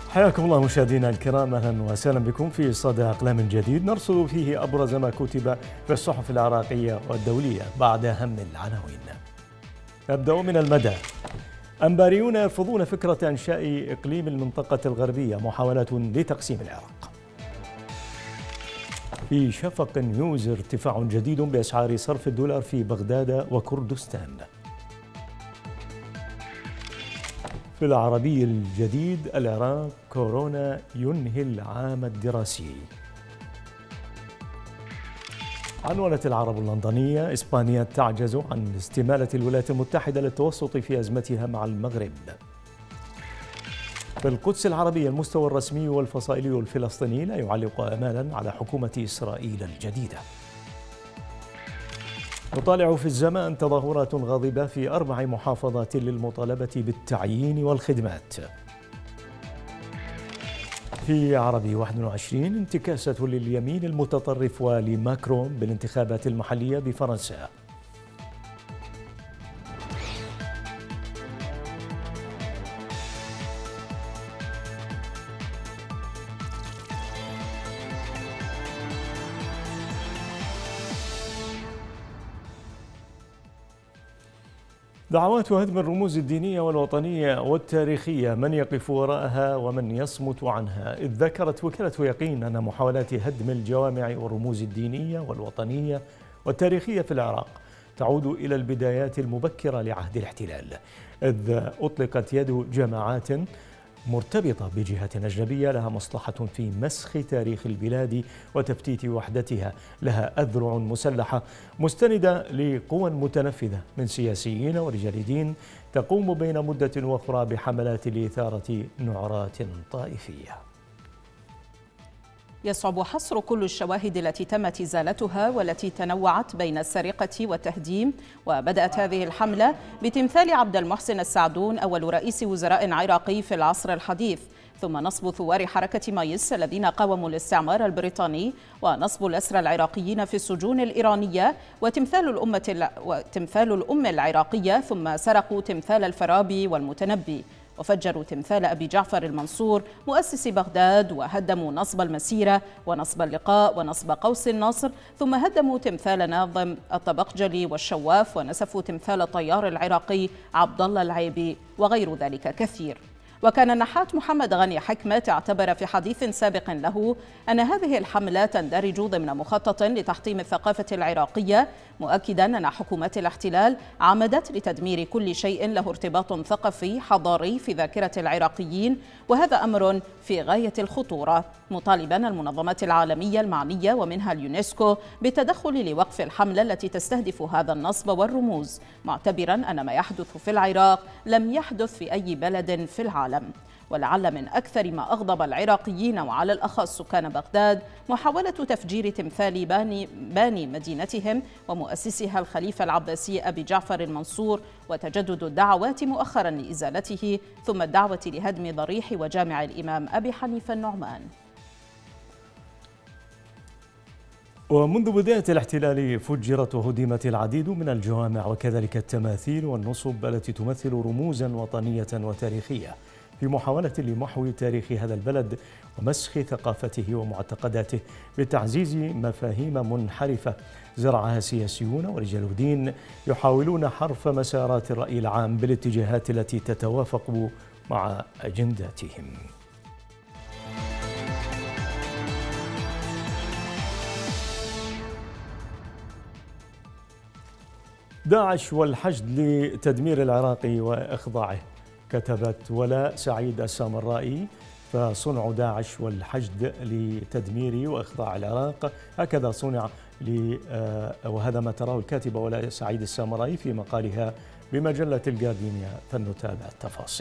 حياكم الله مشاهدينا الكرام، اهلا وسهلا بكم في صدى اقلام جديد نرصد فيه ابرز ما كتب في الصحف العراقيه والدوليه بعد اهم العناوين. نبدا من المدى. انباريون يرفضون فكره انشاء اقليم المنطقه الغربيه، محاوله لتقسيم العراق. في شفق نيوز ارتفاع جديد باسعار صرف الدولار في بغداد وكردستان. في العربي الجديد العراق كورونا ينهي العام الدراسي. عنونت العرب اللندنية إسبانيا تعجز عن استمالة الولايات المتحدة للتوسط في أزمتها مع المغرب. في القدس العربية المستوى الرسمي والفصائلي الفلسطيني لا يعلق آمالا على حكومة إسرائيل الجديدة. نطالع في الزمان تظاهرات غاضبة في 4 محافظات للمطالبة بالتعيين والخدمات. في عربي 21 انتكاسة لليمين المتطرف ولماكرون بالانتخابات المحلية بفرنسا. دعوات هدم الرموز الدينية والوطنية والتاريخية، من يقف وراءها ومن يصمت عنها؟ إذ ذكرت وكالة يقين أن محاولات هدم الجوامع والرموز الدينية والوطنية والتاريخية في العراق تعود إلى البدايات المبكرة لعهد الاحتلال، إذ أطلقت يد جماعات مرتبطة بجهات أجنبية لها مصلحة في مسخ تاريخ البلاد وتفتيت وحدتها، لها أذرع مسلحة مستندة لقوى متنفذة من سياسيين ورجال دين تقوم بين مدة وأخرى بحملات لإثارة نعرات طائفية. يصعب حصر كل الشواهد التي تمت إزالتها والتي تنوعت بين السرقة والتهديم، وبدأت هذه الحملة بتمثال عبد المحسن السعدون أول رئيس وزراء عراقي في العصر الحديث، ثم نصب ثوار حركة مايس الذين قاوموا الاستعمار البريطاني، ونصب الأسرى العراقيين في السجون الإيرانية، وتمثال الأمة العراقية، ثم سرقوا تمثال الفارابي والمتنبي، وفجروا تمثال أبي جعفر المنصور مؤسس بغداد، وهدموا نصب المسيرة ونصب اللقاء ونصب قوس النصر، ثم هدموا تمثال ناظم الطبقجلي والشواف، ونسفوا تمثال الطيار العراقي عبد الله العيبي، وغير ذلك كثير. وكان النحات محمد غني حكمة اعتبر في حديث سابق له أن هذه الحملة تندرج ضمن مخطط لتحطيم الثقافة العراقية، مؤكدا أن حكومات الاحتلال عمدت لتدمير كل شيء له ارتباط ثقافي حضاري في ذاكرة العراقيين، وهذا أمر في غاية الخطورة، مطالبا المنظمات العالمية المعنية ومنها اليونسكو بالتدخل لوقف الحملة التي تستهدف هذا النصب والرموز، معتبرا أن ما يحدث في العراق لم يحدث في أي بلد في العالم. ولعل من أكثر ما أغضب العراقيين وعلى الأخص سكان بغداد محاولة تفجير تمثال باني مدينتهم ومؤسسها الخليفة العباسي أبي جعفر المنصور، وتجدد الدعوات مؤخرا لإزالته، ثم الدعوة لهدم ضريح وجامع الإمام أبي حنيفة النعمان. ومنذ بداية الاحتلال فجرت وهدمت العديد من الجوامع وكذلك التماثيل والنصب التي تمثل رموزا وطنية وتاريخية، في محاولة لمحو تاريخ هذا البلد ومسخ ثقافته ومعتقداته بتعزيز مفاهيم منحرفة زرعها سياسيون ورجال دين يحاولون حرف مسارات الرأي العام بالاتجاهات التي تتوافق مع أجنداتهم. داعش والحشد لتدمير العراق وإخضاعه. كتبت ولاء سعيد السامرائي: فصنع داعش والحشد لتدمير وإخضاع العراق، هكذا صنع وهذا ما تراه الكاتبة ولاء سعيد السامرائي في مقالها بمجلة الجاردينيا، فلنتابع التفاصيل.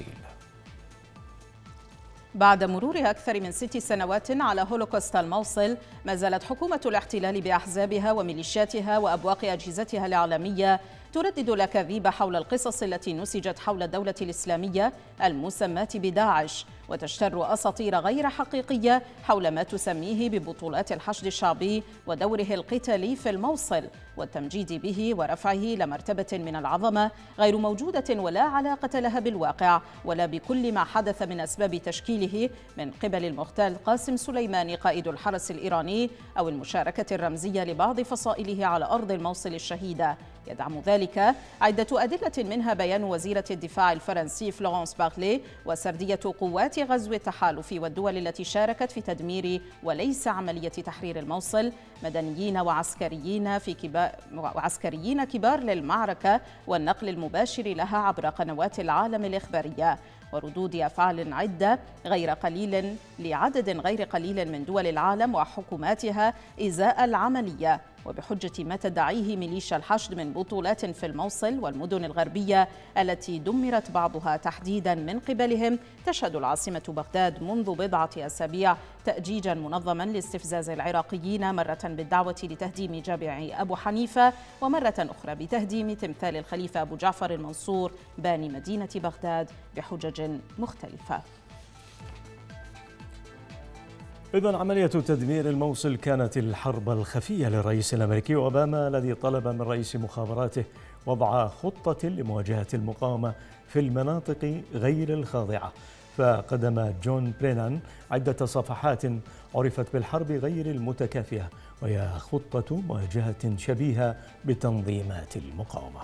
بعد مرور أكثر من 6 سنوات على هولوكوست الموصل، ما زالت حكومة الاحتلال بأحزابها وميليشياتها وأبواق أجهزتها الإعلامية تردد الأكاذيب حول القصص التي نسجت حول الدولة الإسلامية المسماة بداعش، وتجتر أساطير غير حقيقية حول ما تسميه ببطولات الحشد الشعبي ودوره القتالي في الموصل والتمجيد به ورفعه لمرتبة من العظمة غير موجودة ولا علاقة لها بالواقع ولا بكل ما حدث من أسباب تشكيله من قبل المغتال قاسم سليماني قائد الحرس الإيراني أو المشاركة الرمزية لبعض فصائله على أرض الموصل الشهيدة. يدعم ذلك عدة أدلة منها بيان وزيرة الدفاع الفرنسي فلورانس بارلي وسردية قوات غزو التحالف والدول التي شاركت في تدمير وليس عملية تحرير الموصل مدنيين وعسكريين كبار للمعركة والنقل المباشر لها عبر قنوات العالم الإخبارية وردود أفعال عدة لعدد غير قليل من دول العالم وحكوماتها إزاء العملية وبحجة ما تدعيه ميليشيا الحشد من بطولات في الموصل والمدن الغربية التي دمرت بعضها تحديدا من قبلهم. تشهد العاصمة بغداد منذ بضعة أسابيع تأجيجا منظما لاستفزاز العراقيين مرة بالدعوة لتهديم جامع أبو حنيفة ومرة أخرى بتهديم تمثال الخليفة أبو جعفر المنصور باني مدينة بغداد بحجج مختلفة. إذن عملية تدمير الموصل كانت الحرب الخفية للرئيس الأمريكي أوباما الذي طلب من رئيس مخابراته وضع خطة لمواجهة المقاومة في المناطق غير الخاضعة. فقدم جون برينان عدة صفحات عرفت بالحرب غير المتكافئة وهي خطة مواجهة شبيهة بتنظيمات المقاومة.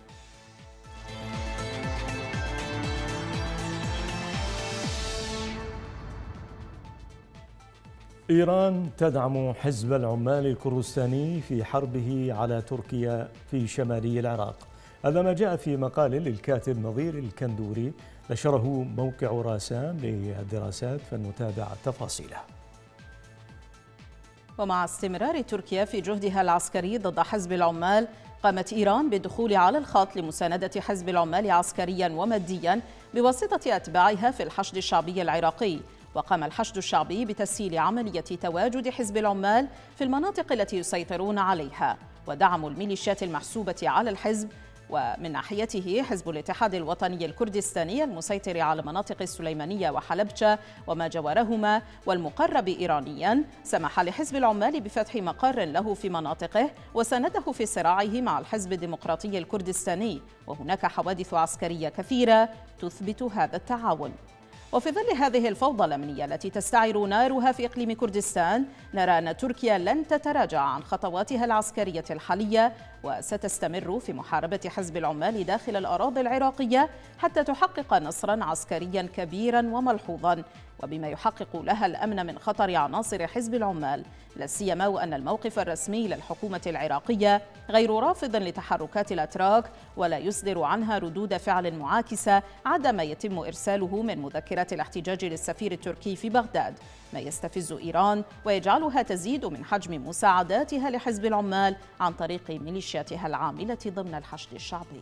إيران تدعم حزب العمال الكردستاني في حربه على تركيا في شمالي العراق. هذا ما جاء في مقال للكاتب نظير الكندوري نشره موقع راسام للدراسات، فلنتابع تفاصيله. ومع استمرار تركيا في جهدها العسكري ضد حزب العمال، قامت إيران بالدخول على الخط لمساندة حزب العمال عسكريا وماديا بواسطة أتباعها في الحشد الشعبي العراقي. وقام الحشد الشعبي بتسهيل عملية تواجد حزب العمال في المناطق التي يسيطرون عليها ودعموا الميليشيات المحسوبة على الحزب. ومن ناحيته حزب الاتحاد الوطني الكردستاني المسيطر على مناطق السليمانية وحلبجة وما جاورهما والمقرب إيرانيا سمح لحزب العمال بفتح مقر له في مناطقه وسانده في صراعه مع الحزب الديمقراطي الكردستاني، وهناك حوادث عسكرية كثيرة تثبت هذا التعاون. وفي ظل هذه الفوضى الأمنية التي تستعر نارها في إقليم كردستان، نرى أن تركيا لن تتراجع عن خطواتها العسكرية الحالية وستستمر في محاربة حزب العمال داخل الأراضي العراقية حتى تحقق نصرا عسكريا كبيرا وملحوظا، وبما يحقق لها الأمن من خطر عناصر حزب العمال، لا سيما وأن الموقف الرسمي للحكومة العراقية غير رافض لتحركات الأتراك ولا يصدر عنها ردود فعل معاكسة عدا ما يتم إرساله من مذكرات الاحتجاج للسفير التركي في بغداد، ما يستفز إيران ويجعلها تزيد من حجم مساعداتها لحزب العمال عن طريق ميليشياتها العاملة ضمن الحشد الشعبي.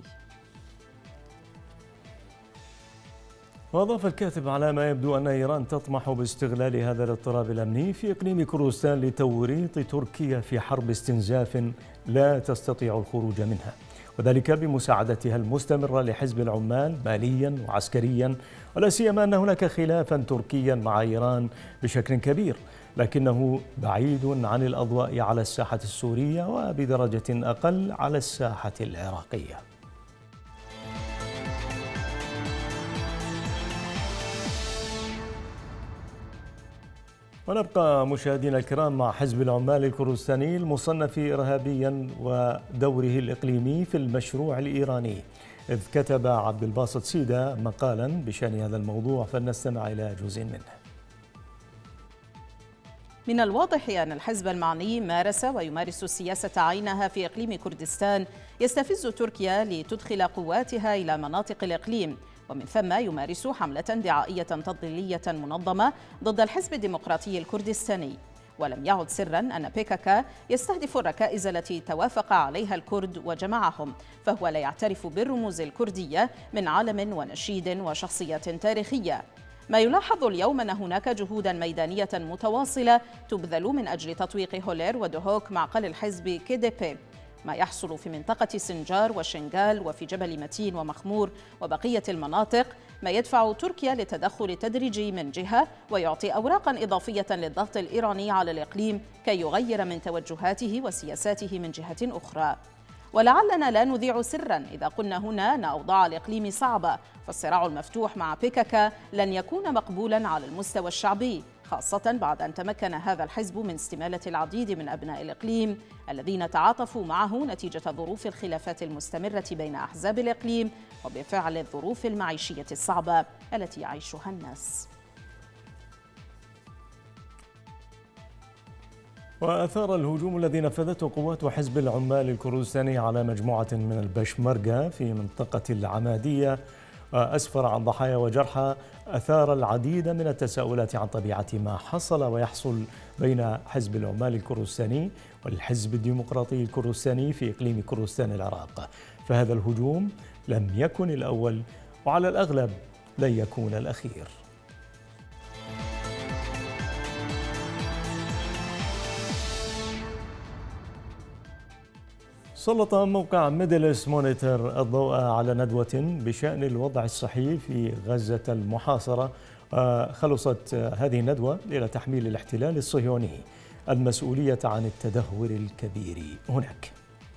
وأضاف الكاتب على ما يبدو أن إيران تطمح باستغلال هذا الاضطراب الأمني في إقليم كردستان لتوريط تركيا في حرب استنزاف لا تستطيع الخروج منها، وذلك بمساعدتها المستمرة لحزب العمال ماليا وعسكريا، ولا سيما أن هناك خلافا تركيا مع إيران بشكل كبير لكنه بعيد عن الأضواء على الساحة السورية وبدرجة أقل على الساحة العراقية. ونبقى مشاهدينا الكرام مع حزب العمال الكردستاني المصنف إرهابيا ودوره الإقليمي في المشروع الإيراني، إذ كتب عبد الباسط سيدة مقالا بشأن هذا الموضوع، فلنستمع إلى جزء منه. من الواضح أن الحزب المعني مارس ويمارس سياسة عينها في إقليم كردستان يستفز تركيا لتدخل قواتها إلى مناطق الإقليم، ومن ثم يمارس حملة دعائية تضليلية منظمة ضد الحزب الديمقراطي الكردستاني. ولم يعد سرا أن PKK يستهدف الركائز التي توافق عليها الكرد وجمعهم، فهو لا يعترف بالرموز الكردية من علم ونشيد وشخصيات تاريخية. ما يلاحظ اليوم أن هناك جهودا ميدانية متواصلة تبذل من أجل تطويق هولير ودهوك معقل الحزب KDP، ما يحصل في منطقة سنجار وشنغال وفي جبل متين ومخمور وبقية المناطق ما يدفع تركيا للتدخل التدريجي من جهة ويعطي أوراقا إضافية للضغط الإيراني على الإقليم كي يغير من توجهاته وسياساته من جهة أخرى. ولعلنا لا نذيع سرا إذا قلنا هنا أن أوضاع الإقليم صعبة، فالصراع المفتوح مع بيكاكا لن يكون مقبولا على المستوى الشعبي، خاصة بعد أن تمكن هذا الحزب من استمالة العديد من أبناء الإقليم الذين تعاطفوا معه نتيجة ظروف الخلافات المستمرة بين أحزاب الإقليم وبفعل الظروف المعيشية الصعبة التي يعيشها الناس. وأثار الهجوم الذي نفذته قوات حزب العمال الكردستاني على مجموعة من البشمركة في منطقة العمادية أسفر عن ضحايا وجرحى، أثار العديد من التساؤلات عن طبيعة ما حصل ويحصل بين حزب العمال الكردستاني والحزب الديمقراطي الكردستاني في إقليم كردستان العراق. فهذا الهجوم لم يكن الأول وعلى الأغلب لن يكون الأخير. سلط موقع ميدل إيست مونيتور الضوء على ندوة بشأن الوضع الصحي في غزة المحاصرة. خلصت هذه الندوة إلى تحميل الاحتلال الصهيوني المسؤولية عن التدهور الكبير هناك.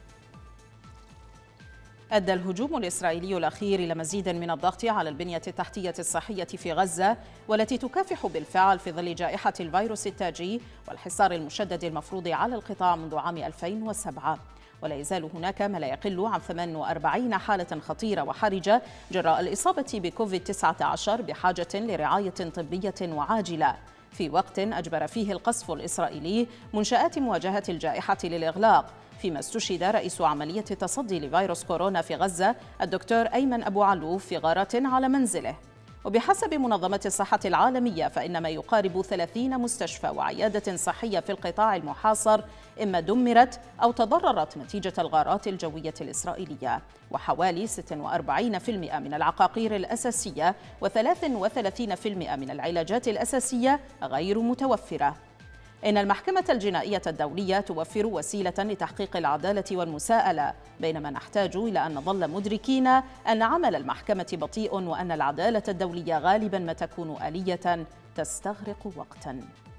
أدى الهجوم الإسرائيلي الأخير إلى مزيد من الضغط على البنية التحتية الصحية في غزة، والتي تكافح بالفعل في ظل جائحة الفيروس التاجي والحصار المشدد المفروض على القطاع منذ عام 2007. ولا يزال هناك ما لا يقل عن 48 حالة خطيرة وحرجة جراء الإصابة بكوفيد-19 بحاجة لرعاية طبية وعاجلة، في وقت أجبر فيه القصف الإسرائيلي منشآت مواجهة الجائحة للإغلاق، فيما استشهد رئيس عملية تصدي لفيروس كورونا في غزة الدكتور أيمن أبو علوف في غارة على منزله. وبحسب منظمة الصحة العالمية فإن ما يقارب 30 مستشفى وعيادة صحية في القطاع المحاصر إما دمرت أو تضررت نتيجة الغارات الجوية الإسرائيلية، وحوالي 46% من العقاقير الأساسية و33% من العلاجات الأساسية غير متوفرة. إن المحكمة الجنائية الدولية توفر وسيلة لتحقيق العدالة والمساءلة، بينما نحتاج إلى أن نظل مدركين أن عمل المحكمة بطيء وأن العدالة الدولية غالبا ما تكون آلية تستغرق وقتا.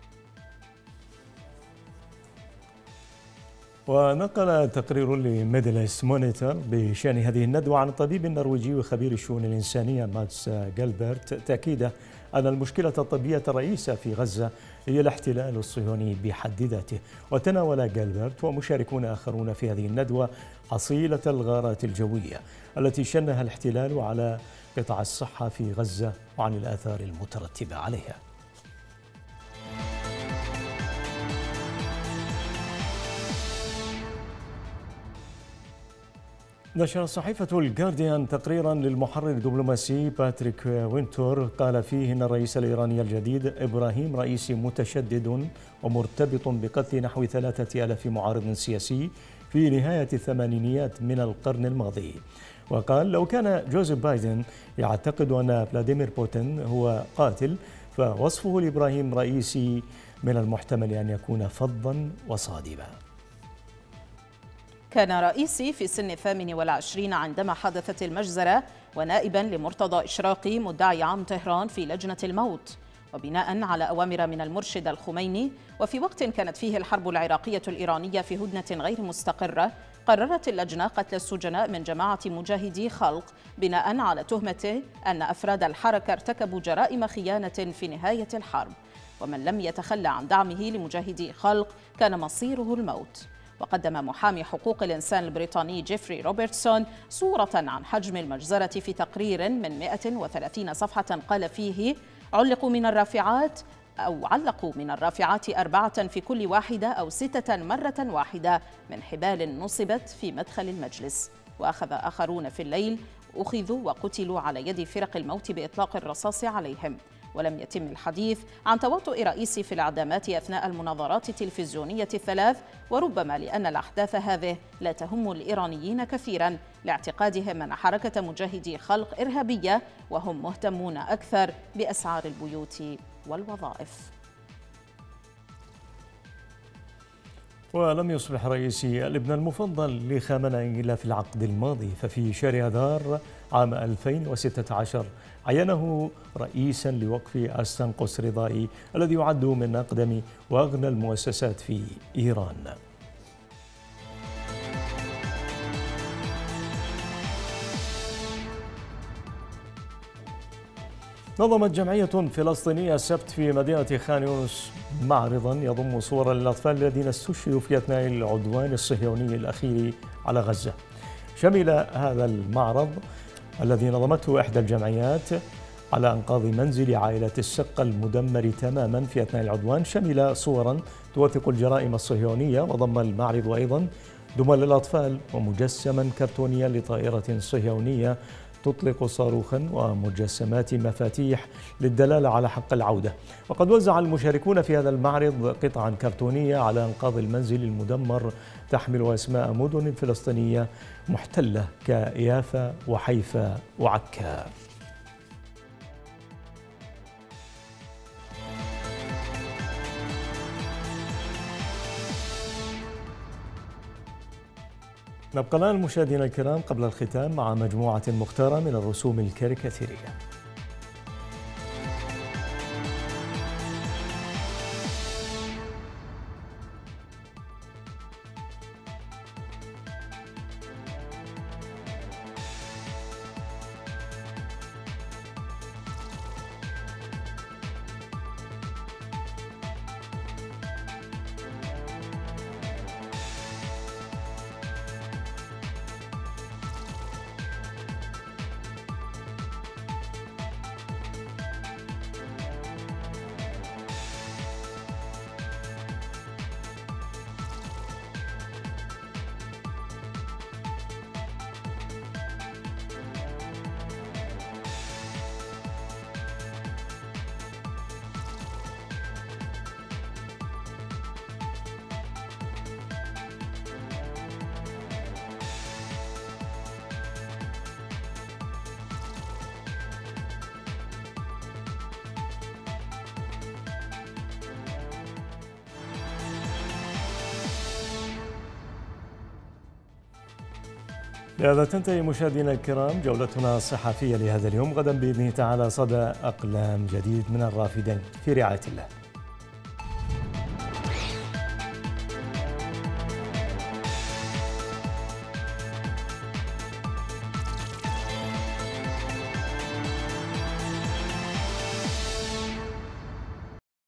ونقل تقرير لميدل إيست مونيتور بشأن هذه الندوة عن الطبيب النرويجي وخبير الشؤون الإنسانية ماتس جالبرت تأكيده أن المشكلة الطبية الرئيسة في غزة هي الاحتلال الصهيوني بحد ذاته. وتناول جالبرت ومشاركون آخرون في هذه الندوة حصيلة الغارات الجوية التي شنها الاحتلال على قطاع الصحة في غزة وعن الآثار المترتبة عليها. نشرت صحيفة الجارديان تقريرا للمحرر الدبلوماسي باتريك وينتور قال فيه إن الرئيس الإيراني الجديد إبراهيم رئيسي متشدد ومرتبط بقتل نحو 3000 معارض سياسي في نهاية الثمانينيات من القرن الماضي. وقال لو كان جوزيف بايدن يعتقد أن فلاديمير بوتين هو قاتل فوصفه لإبراهيم رئيسي من المحتمل أن يكون فظا وصادبا. كان رئيسي في سن 28 عندما حدثت المجزرة، ونائبا لمرتضى إشراقي مدعي عام طهران في لجنة الموت، وبناء على أوامر من المرشد الخميني، وفي وقت كانت فيه الحرب العراقية الإيرانية في هدنة غير مستقرة، قررت اللجنة قتل السجناء من جماعة مجاهدي خلق بناء على تهمة أن أفراد الحركة ارتكبوا جرائم خيانة في نهاية الحرب، ومن لم يتخلى عن دعمه لمجاهدي خلق كان مصيره الموت. وقدم محامي حقوق الإنسان البريطاني جيفري روبرتسون صورة عن حجم المجزرة في تقرير من 130 صفحة قال فيه علقوا من الرافعات 4 في كل واحدة أو 6 مرة واحدة من حبال نصبت في مدخل المجلس، وأخذ آخرون في الليل أخذوا وقتلوا على يد فرق الموت بإطلاق الرصاص عليهم. ولم يتم الحديث عن تواطؤ رئيسي في الإعدامات أثناء المناظرات التلفزيونية الثلاث، وربما لأن الأحداث هذه لا تهم الإيرانيين كثيرا لاعتقادهم أن حركة مجاهدي خلق إرهابية، وهم مهتمون أكثر بأسعار البيوت والوظائف. ولم يصبح رئيسي الابن المفضل لخامنئي إلا في العقد الماضي، ففي شهر آذار عام 2016 عينه رئيسا لوقف أستنقس رضائي الذي يعد من أقدم وأغنى المؤسسات في إيران. نظمت جمعية فلسطينية السبت في مدينة خان يونس معرضا يضم صور للأطفال الذين استشهدوا في أثناء العدوان الصهيوني الأخير على غزة. شمل هذا المعرض الذي نظمته إحدى الجمعيات على أنقاض منزل عائلة السقة المدمر تماما في أثناء العدوان، شمل صورا توثق الجرائم الصهيونية، وضم المعرض أيضا دمى للأطفال ومجسما كرتونيا لطائرة صهيونية تطلق صاروخا ومجسمات مفاتيح للدلالة على حق العودة. وقد وزع المشاركون في هذا المعرض قطعا كرتونية على أنقاض المنزل المدمر تحمل أسماء مدن فلسطينية محتلة كيافا وحيفا وعكا. نبقى الآن مشاهدينا الكرام قبل الختام مع مجموعة مختارة من الرسوم الكاريكاتيرية. بهذا تنتهي مشاهدينا الكرام جولتنا الصحفية لهذا اليوم. غدا بإذن تعالى صدى أقلام جديد من الرافدين، في رعاية الله.